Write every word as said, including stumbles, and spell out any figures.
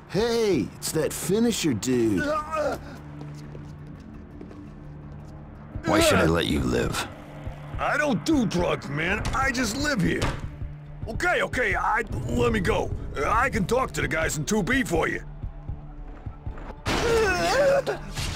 Hey, it's that finisher dude. Why should I let you live? I don't do drugs, man. I just live here. Okay, okay, I... let me go. I can talk to the guys in two B for you.